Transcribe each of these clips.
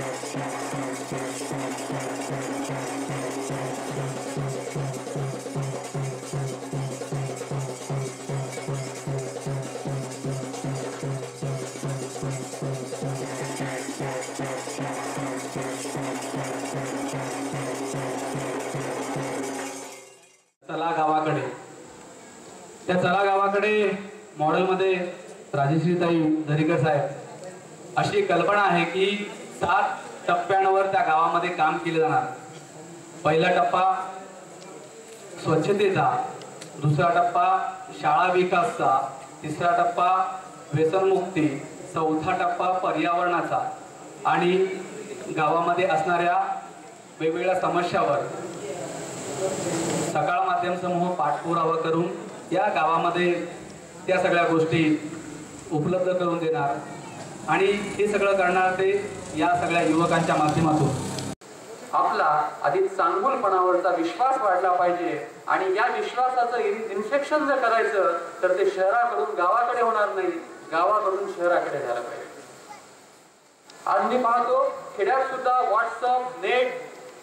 चला गावाकडे. त्या चला गावाकडे मॉडेल मध्ये राजश्रीताई दरेकर साहेब अशी कल्पना आहे की 7 टप्प्यांवर त्या गावामध्ये काम केले जाणार. पहिला टप्पा स्वच्छतेचा, दुसरा टप्पा शाळा विकासचा, तिसरा टप्पा व्यसनमुक्ती, चौथा टप्पा पर्यावरणाचा आणि गावामध्ये असणाऱ्या वेगवेगळ्या समस्यावर सकाळ माध्यम समूह पाठपुरावा करून या गावामध्ये त्या सगळ्या गोष्टी उपलब्ध करून देणार आणि हे सगळं करणार ते या सगळ्या युवकांच्या माध्यमातून. आपला अधिक चांगुलपणावरचा विश्वास वाढला पाहिजे आणि या विश्वासाचं इन्फेक्शन जर करायचं तर ते शहराकडून गावाकडे होणार नाही, गावाकडून शहराकडे झालं पाहिजे. आज मी पाहतो खेड्यात सुद्धा व्हॉट्सअप, नेट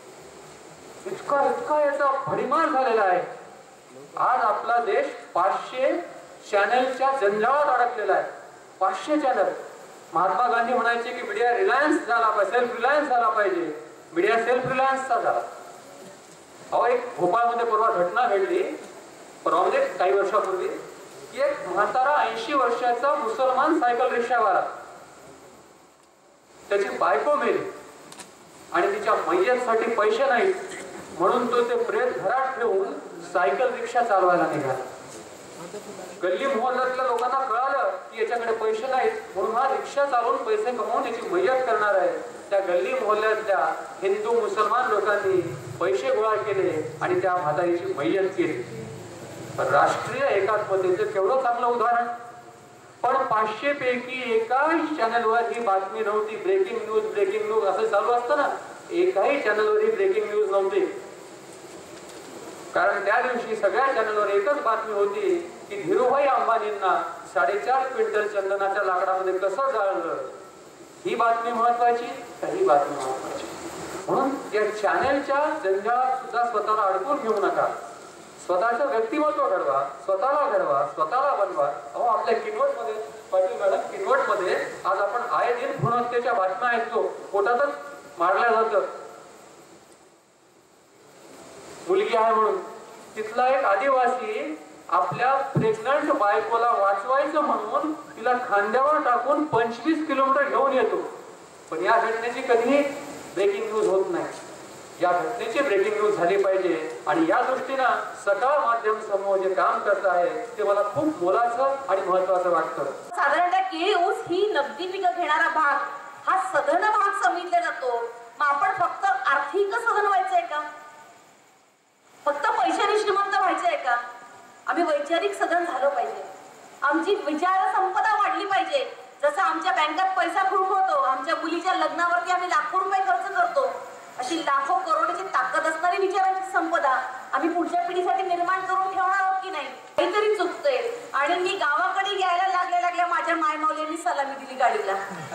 इतका याचा भडीमार झालेला आहे. आज आपला देश 500 चॅनलच्या जंजाळात अडकलेला आहे. 500 चॅनल. महात्मा गांधी म्हणायचे की मीडिया रिलायन्स झाला पाहिजे, सेल्फ रिलायन्स झाला पाहिजे. मीडिया सेल्फ रिलायन्सचा झाला. अहो, एक भोपाळमध्ये परवा घटना घडली, परवा म्हणजे काही वर्षापूर्वी, की एक म्हातारा 80 वर्षाचा मुसलमान सायकल रिक्षावाला, त्याची बायको मेली आणि तिच्या मय्यतसाठी पैसे नाहीत म्हणून तो ते प्रेत घरात ठेवून सायकल रिक्षा चालवायला निघाला. गल्ली मोहल्ल्यातल्या लोकांना कळालं की याच्याकडे पैसे नाहीत म्हणून हा रिक्षा चालवून पैसे कमवून याची मय्यत करणार आहे. त्या गल्ली मोहल्ल्यातल्या हिंदू मुसलमान लोकांनी पैसे गोळा केले आणि त्या म्हातारीची मय्यत केली. राष्ट्रीय एकात्मतेचं केवढं चांगलं उदाहरण. पण 500 पैकी एकाही चॅनलवर ही बातमी नव्हती. ब्रेकिंग न्यूज असं चालू असतं ना, एकाही चॅनलवर ही ब्रेकिंग न्यूज नव्हती. कारण त्या दिवशी सगळ्या चॅनलवर एकच बातमी होती की धीरूभाई अंबानींना 4.5 क्विंटल चंदनाच्या लाकडामध्ये कसं जाळलं. ही बातमी महत्वाची, ही बातमी महत्वाची. म्हणून या चॅनलच्या जंजाळात सुद्धा स्वतःला अडकून घेऊ नका. स्वतःचं व्यक्तिमत्व घडवा, स्वतःला बनवा. अहो, आपल्या किनवटमध्ये, पाटील मॅडम, किनवटमध्ये आज आपण आये दिन भ्रूण हत्येच्या बातम्या ऐकतो. पोटातच मारल्या जातं मुलगी आहे म्हणून. तिथला एक आदिवासी आपल्या प्रेग्नंट बायकोला वाचवायचं म्हणून तिला खांद्यावर टाकून 25 किलोमीटर घेऊन येतो. पण या घटनेची कधीही ब्रेकिंग न्यूज होत नाही. या घटनेची ब्रेकिंग न्यूज झाली पाहिजे आणि या दृष्टीनं सकाळ माध्यम समूह जे काम करत आहे ते मला खूप मोलाचं आणि महत्वाचं वाटतं. साधारणतः केळी, ऊस ही नगदी पिकं घेणारा भाग हा सधन भाग समजला जातो. मग आपण फक्त आर्थिक सधन व्हायचंय का? फक्त पैशाने श्रीमंत व्हायचंय का? आम्ही वैचारिक सधन झालं पाहिजे. आमची विचार संपदा वाढली पाहिजे. जसं आमच्या बँकात पैसा खूप होतो, आमच्या मुलीच्या लग्नावरती आम्ही लाखो रुपये खर्च करतो, अशी लाखो करोडची ताकद असणारी विचारांची संपदा आम्ही पुढच्या पिढीसाठी निर्माण करून ठेवणार आहोत की नाही? काहीतरी चुकतंय. आणि मी गावाकडे यायला लागल्या माझ्या मायमाऊलींनी सलामी दिली गाडीला.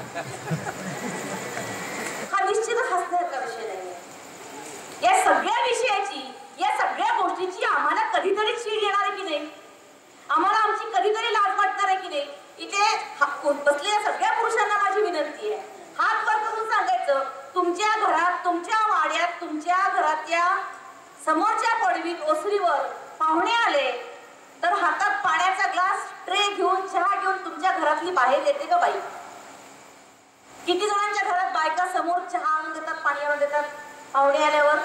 हा निश्चितच हसण्याचा विषय नाहीये. या सगळ्या विषयाची, या सगळ्या गोष्टीची आम्हाला कधीतरी चीड येणार आहे की नाही? आम्हाला आमची कधीतरी लाज वाटणार आहे की नाही? इथे बसलेल्या सगळ्या पुरुषांना माझी विनंती आहे, हात वर करून सांगायचं, तुमच्या घरात, तुमच्या वाड्यात, तुमच्या घरातल्या समोरच्या पडवीत, ओसरीवर पाहुणे आले तर हातात पाण्याचा ग्लास, ट्रे घेऊन, चहा घेऊन तुमच्या घरातली बाहेर येते का बाई? किती जणांच्या घरात बायका समोर चहा आणून देतात, पाणी आणून देतात पाहुणे आल्यावर?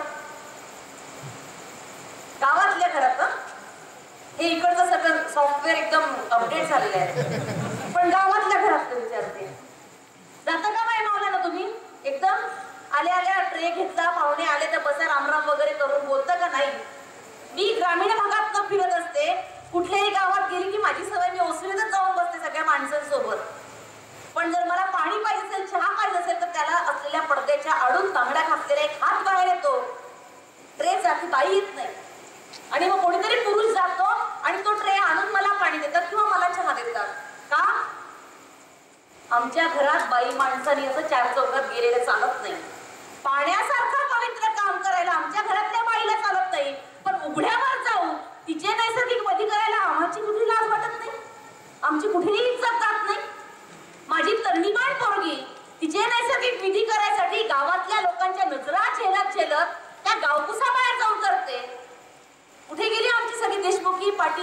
गावातल्या घरात हे इकडचं सगळं सॉफ्टवेअर एकदम अपडेट झालेलं आहे. पण गावातल्या घरात विचारते, जाता का बाई मावल्या ना तुम्ही? एकदम आल्या ट्रे घेतला, पाहुणे आले तर बसा, रामराम वगैरे करून बोलता का नाही? मी ग्रामीण भागात न फिरत असते. कुठल्याही गावात गेली की माझी सवय, मी ओसरीतच जाऊन बसते सगळ्या माणसांसोबत. पण जर मला पाणी पाहिजे असेल, चहा पाहिजे असेल तर त्याला असलेल्या पडद्याच्या आडून तांबड्या घातलेला एक हात बाहेर येतो. ट्रे जाती बाई येत नाही. आणि मग कोणीतरी पुरुष जातो आणि तो ट्रे आणून मला पाणी देतात किंवा मला चहा देतात. का? आमच्या घरात बाई माणसाने असं 4 चौकात गेलेलं चालत नाही.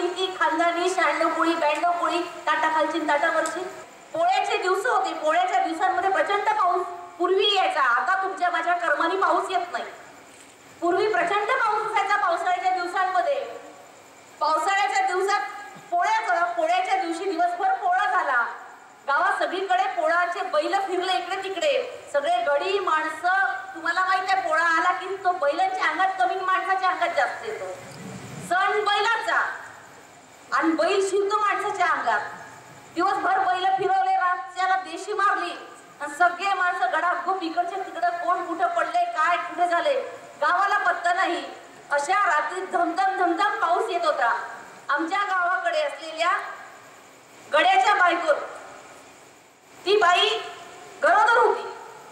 पोळी ती खानदानी 96 पोळी 92 पोळी ताटाखालची ताटावरची. पोळ्याचे दिवस होते. पोळ्याच्या दिवसांमध्ये प्रचंड पाऊस पूर्वी यायचा. आता तुमच्या माझ्या कर्मानी पाऊस येत नाही. पूर्वी प्रचंड पाऊस असायचा पावसाळ्याच्या दिवसांमध्ये. पावसाळ्याच्या दिवसात पोळ्याच्या दिवशी दिवसभर पोळा झाला. गावात सगळीकडे पोळाचे बैल फिरले इकडे तिकडे. सगळे गडी माणसं. तुम्हाला माहित आहे पोळा आला की तो बैलांच्या अंगात कमी माणसाच्या अंगात जास्त येतो. सण बैलाचा आणि बैल शिरतो माणसाच्या अंगात. दिवसभर बैल फिरवले रात्याला देशी मारली आणि सगळे माणसं गडागुप इकडच्या तिकडं कोण कुठं पडले काय कुठे झाले गावाला पत्ता नाही. अशा रात्री धमधम धमधम पाऊस येत होता. आमच्या गावाकडे असलेल्या गड्याच्या बायकोत ती बाई गरोदर होती.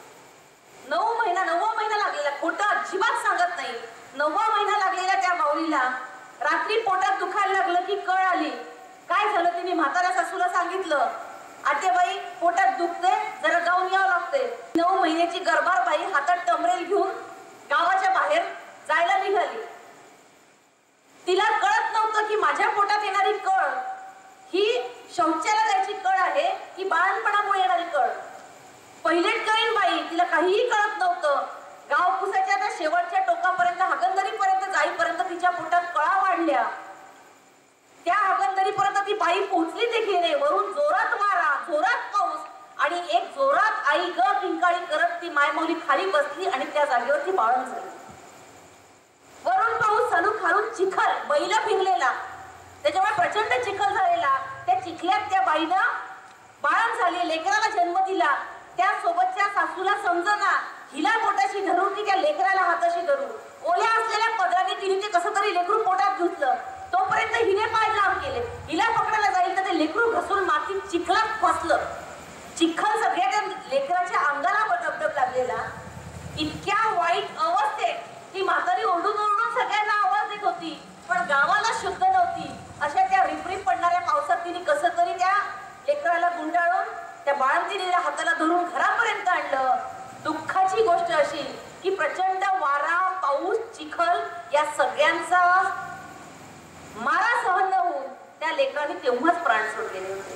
9वा महिना लागलेला. खोटं अजिबात सांगत नाही. 9वा महिना लागलेला त्या माऊलीला रात्री पोटात दुखायला लागलं की कळ आली. काय झालं तिने म्हाताऱ्या सासूला सांगितलं. आतेबाई पोटात दुखते जरा जाऊन यावं लागते. 9 महिन्याची गर्भार बाई हातात टमरेल घेऊन गावाच्या बाहेर जायला निघाली. तिला कळत नव्हतं की माझ्या पोटात येणारी कळ ही शौचाला जायची कळ आहे की बाळणपणामुळे येणारी कळ. पहिलेच करीन बाई. तिला काहीही कळत नव्हतं. गाव पुसाच्या त्या शेवटच्या टोकापर्यंत हागंदरीपर्यंत जाईपर्यंत तिच्या पोटात कळा वाढल्या. त्या हागंदरीपर्यंत ती बाई पोहोचली देखील नाही. वरून जोरात वारा जोरात पाऊस आणि एक जोरात आई ग किंकाळी करत ती मायमौली खाली बसली आणि त्या जागेवरती बाळण झाली. वरून पाऊस चालू खालून चिखल बैल भिंगलेला. त्याच्यामुळे प्रचंड चिखल झालेला. त्या चिखल्यात त्या बाईनं बाळण झाली. लेकराला जन्म दिला. त्या सोबतच्या सासूला समजना हिला पोटाशी धरून की त्या लेकराला हाताशी धरून ओल्या असलेल्या पदराने तिने ते कसं तरी लेकरू पोटात घुसलं. तोपर्यंत हिने पाय लांब केले. हिला पकडायला जाईल तर ते लेकरू घसरून मातीत चिखलात फसलं. चिखल सगळ्या त्या लेकराच्या अंगाला डबडब लागलेला. इतक्या वाईट अवस्थेत ती म्हातारी ओरडून ओरडून सगळ्यांना आवाज देत होती पण गावाला शुद्ध नव्हती. अशा त्या रिपरिप पडणाऱ्या पावसात तिने कसं तरी त्या लेकराला गुंडाळून त्या बाळंतिणीला हाताला धरून घरापर्यंत आणलं. दुःखाची गोष्ट अशी की प्रचंड वारा पाऊस चिखल या सगळ्यांचा मारा सहन न होऊन त्या लेकराने तेव्हाच प्राण सोडलेले होते.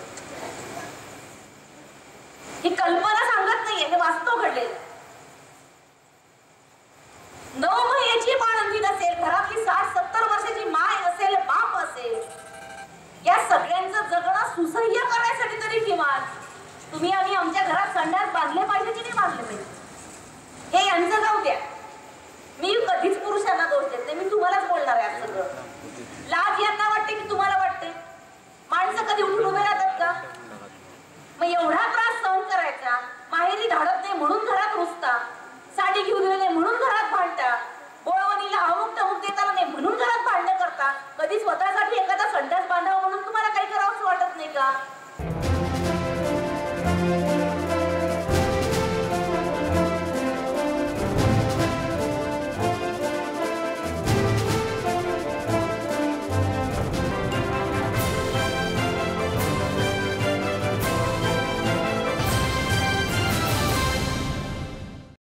ही कल्पना सांगत नाहीये. हे वास्तव घडलेलं. 9 महिन्याची बाळंतीण असेल. घरातली 60-70 वर्षाची माय असेल. बाप असेल. या सगळ्यांचं जगणं सुसह्य करण्यासाठी तरी किमान तुम्ही आणि आमच्या घरात संडास बांधले पाहिजे की नाही बांधले पाहिजे हे यांचं जाऊ द्या. मी कधीच पुरुषांना दोष देत नाही. मी तुम्हालाच बोलणार आहे. सगळं लाज यांना वाटते की तुम्हाला वाटते. माणसं कधी उठून उभे राहतात का? मग एवढा त्रास सहन करायचा. माहेरी धाडत नाही म्हणून घरात रुसता. साडी घेऊन गेले म्हणून घरात भांडता. बोळवणीला अमुक तमुक देताना नाही म्हणून घरात भांडणं करता. कधी स्वतःसाठी एखादा